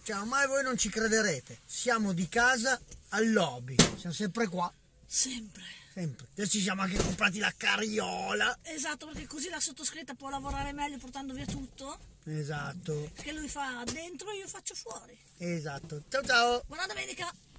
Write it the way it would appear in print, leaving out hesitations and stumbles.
Cioè, ormai voi non ci crederete. Siamo di casa al lobby. Siamo sempre qua. Sempre. Sempre. Adesso ci siamo anche comprati la carriola. Esatto, perché così la sottoscritta può lavorare meglio portando via tutto. Esatto. Perché lui fa dentro e io faccio fuori. Esatto. Ciao ciao. Buona domenica!